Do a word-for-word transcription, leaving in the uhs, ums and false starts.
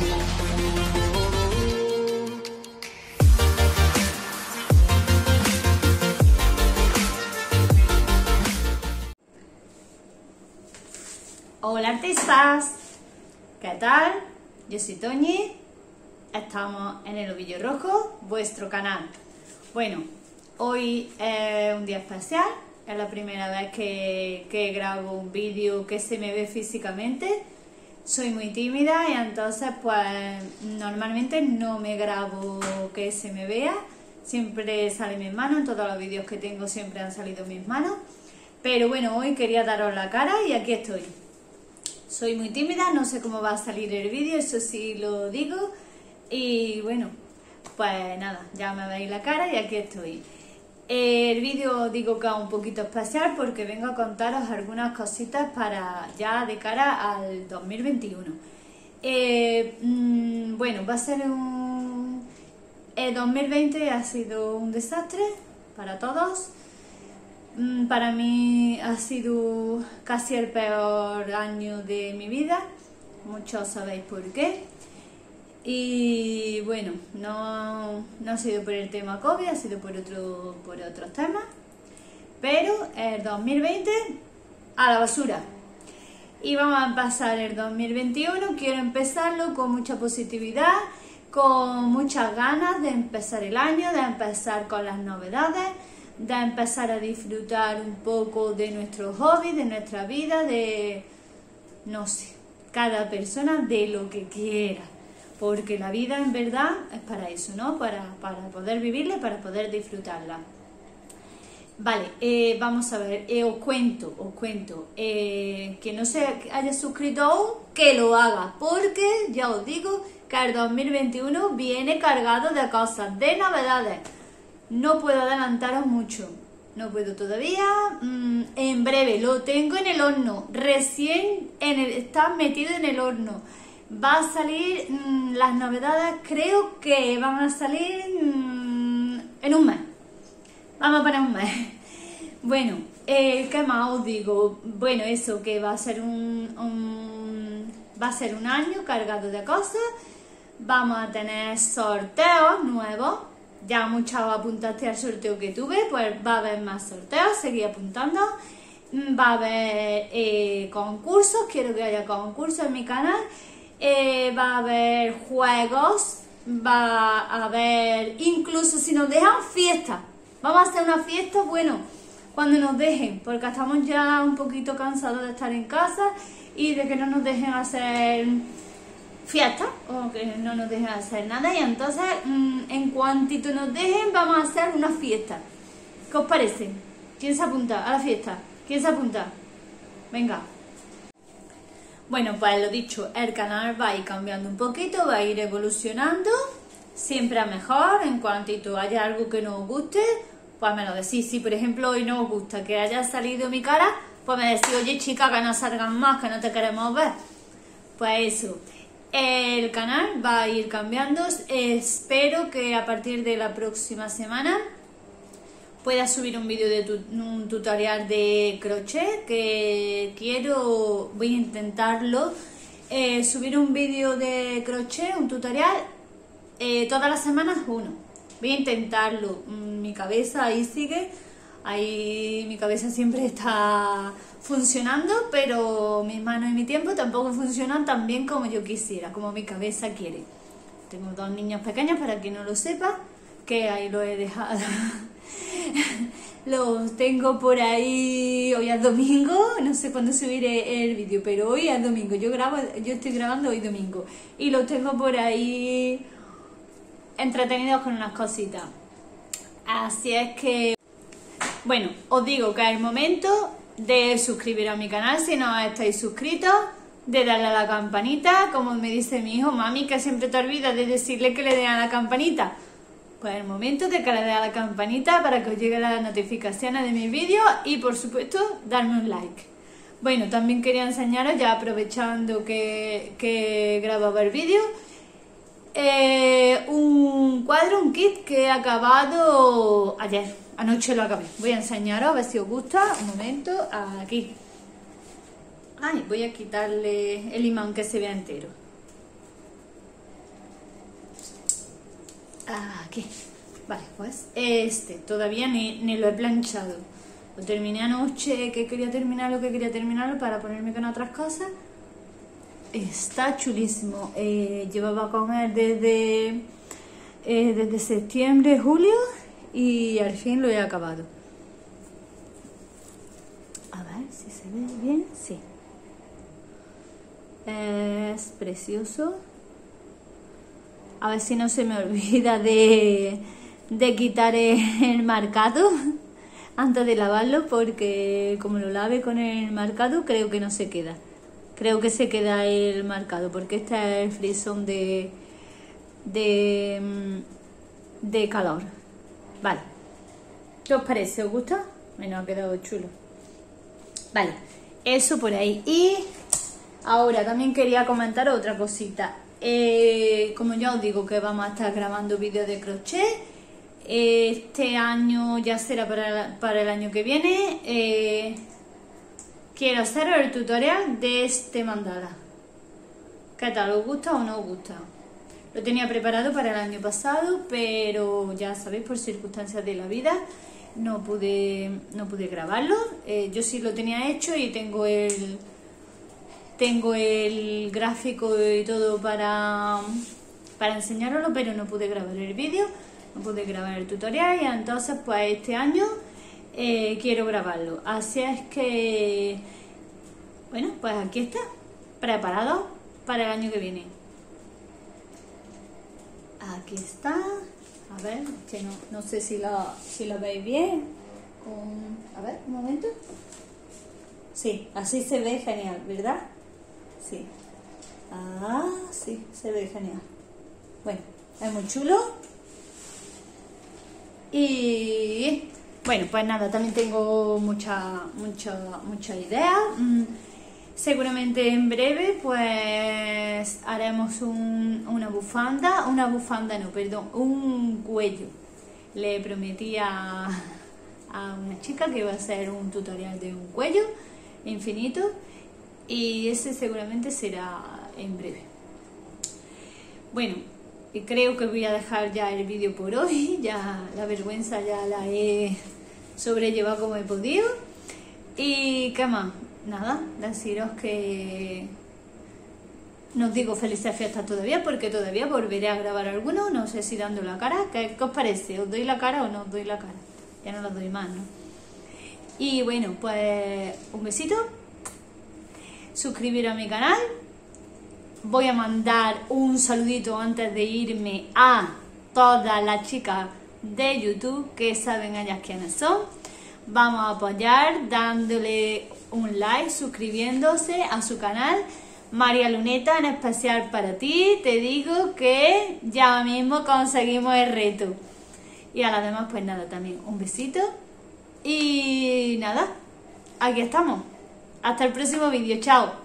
Hola artistas, ¿qué tal? Yo soy Toñi, estamos en el Ovillo Rojo, vuestro canal. Bueno, hoy es un día especial, es la primera vez que, que grabo un vídeo que se me ve físicamente. Soy muy tímida y entonces pues normalmente no me grabo que se me vea, siempre sale mis manos, en todos los vídeos que tengo siempre han salido mis manos. Pero bueno, hoy quería daros la cara y aquí estoy. Soy muy tímida, no sé cómo va a salir el vídeo, eso sí lo digo. Y bueno, pues nada, ya me veis la cara y aquí estoy. El vídeo digo que es un poquito especial porque vengo a contaros algunas cositas para ya de cara al dos mil veintiuno. Eh, mmm, bueno, va a ser un... El dos mil veinte ha sido un desastre para todos. Para mí ha sido casi el peor año de mi vida, muchos sabéis por qué. Y bueno, no, no ha sido por el tema COVID, ha sido por, otro, por otros temas. Pero el dos mil veinte a la basura. Y vamos a pasar el dos mil veintiuno, quiero empezarlo con mucha positividad, con muchas ganas de empezar el año, de empezar con las novedades, de empezar a disfrutar un poco de nuestros hobbies, de nuestra vida, de, no sé, cada persona de lo que quiera, porque la vida en verdad es para eso, ¿no? Para, para poder vivirla, para poder disfrutarla. Vale, eh, vamos a ver, eh, os cuento, os cuento, eh, que no se haya suscrito aún, que lo haga, porque ya os digo que el dos mil veintiuno viene cargado de cosas, de novedades. No puedo adelantaros mucho, no puedo todavía, mm, en breve, lo tengo en el horno, recién en el, está metido en el horno, va a salir, mmm, las novedades creo que van a salir mmm, en un mes, vamos a poner un mes. Bueno, eh, ¿qué más os digo? Bueno, eso, que va a ser un, un, va a ser un año cargado de cosas, vamos a tener sorteos nuevos. Ya muchos apuntaste al sorteo que tuve, pues va a haber más sorteos, seguí apuntando, va a haber eh, concursos, quiero que haya concursos en mi canal, eh, va a haber juegos, va a haber, incluso si nos dejan, fiestas, vamos a hacer una fiesta, bueno, cuando nos dejen, porque estamos ya un poquito cansados de estar en casa y de que no nos dejen hacer fiesta o que no nos dejen hacer nada, y entonces mmm, en cuantito nos dejen vamos a hacer una fiesta. ¿Qué os parece? ¿Quién se apunta a la fiesta? ¿Quién se apunta? Venga. Bueno, pues lo dicho, el canal va a ir cambiando un poquito, va a ir evolucionando, siempre a mejor. En cuantito haya algo que no os guste, pues me lo decís. Si por ejemplo hoy no os gusta que haya salido mi cara, pues me decís, oye chica, que no salgan más, que no te queremos ver. Pues eso. El canal va a ir cambiando, espero que a partir de la próxima semana pueda subir un vídeo de tu, un tutorial de crochet, que quiero, voy a intentarlo, eh, subir un vídeo de crochet, un tutorial, eh, todas las semanas uno, voy a intentarlo, mi cabeza ahí sigue, ahí mi cabeza siempre está funcionando, pero mis manos y mi tiempo tampoco funcionan tan bien como yo quisiera, como mi cabeza quiere. Tengo dos niños pequeños, para quien no lo sepa, que ahí lo he dejado. Los tengo por ahí, hoy es domingo, no sé cuándo subiré el vídeo, pero hoy es domingo, yo grabo, yo estoy grabando hoy domingo, y los tengo por ahí entretenidos con unas cositas. Así es que, bueno, os digo que es el momento de suscribiros a mi canal si no estáis suscritos, de darle a la campanita, como me dice mi hijo, mami, que siempre te olvidas de decirle que le den a la campanita. Pues es el momento de que le dé a la campanita para que os lleguen las notificaciones de mis vídeos y por supuesto darme un like. Bueno, también quería enseñaros, ya aprovechando que, que grababa el vídeo, eh, un cuadro, un kit que he acabado ayer. Anoche lo acabé. Voy a enseñaros a ver si os gusta. Un momento, aquí. Ay, voy a quitarle el imán que se vea entero. Aquí. Vale, pues este, todavía ni, ni lo he planchado. Lo terminé anoche, que quería terminarlo, que quería terminarlo para ponerme con otras cosas. Está chulísimo. Eh, llevaba con él desde, eh, desde septiembre, julio y al fin lo he acabado. A ver si se ve bien. Sí. Es precioso. A ver si no se me olvida de, de quitar el marcado antes de lavarlo, porque como lo lave con el marcado creo que no se queda. Creo que se queda el marcado, porque este es el frisón de, de, de calor. Vale. ¿Qué os parece? ¿Os gusta? Bueno, ha quedado chulo. Vale, eso por ahí. Y ahora también quería comentar otra cosita. Eh, como ya os digo que vamos a estar grabando vídeos de crochet, este año ya será para, para el año que viene. Eh, quiero hacer el tutorial de este mandala. ¿Qué tal? ¿Os gusta o no os gusta? Lo tenía preparado para el año pasado, pero ya sabéis, por circunstancias de la vida no pude, no pude grabarlo. Eh, yo sí lo tenía hecho y tengo el... Tengo el gráfico y todo para, para enseñároslo, pero no pude grabar el vídeo, no pude grabar el tutorial y entonces pues este año eh, quiero grabarlo. Así es que, bueno, pues aquí está, preparado para el año que viene. Aquí está, a ver, que no, no sé si lo, si lo veis bien. Um, a ver, un momento. Sí, así se ve genial, ¿verdad? Sí. Ah, sí, se ve genial. Bueno, es muy chulo. Y bueno, pues nada, también tengo mucha, mucha, mucha idea. Mm, seguramente en breve pues haremos un, una bufanda, una bufanda no, perdón, un cuello. Le prometí a, a una chica que iba a hacer un tutorial de un cuello infinito. Y ese seguramente será en breve. Bueno, y creo que voy a dejar ya el vídeo por hoy. Ya la vergüenza ya la he sobrellevado como he podido. Y qué más, nada, deciros que no os digo felices fiestas todavía, porque todavía volveré a grabar alguno. No sé si dando la cara. ¿Qué, qué os parece? ¿Os doy la cara o no os doy la cara? Ya no la doy más, ¿no? Y bueno, pues un besito. Suscribiros a mi canal. Voy a mandar un saludito antes de irme a todas las chicas de YouTube, que saben ellas quiénes son. Vamos a apoyar dándole un like, suscribiéndose a su canal. María Luneta, en especial para ti, te digo que ya mismo conseguimos el reto. Y a las demás pues nada, también un besito. Y nada, aquí estamos. Hasta el próximo vídeo, chao.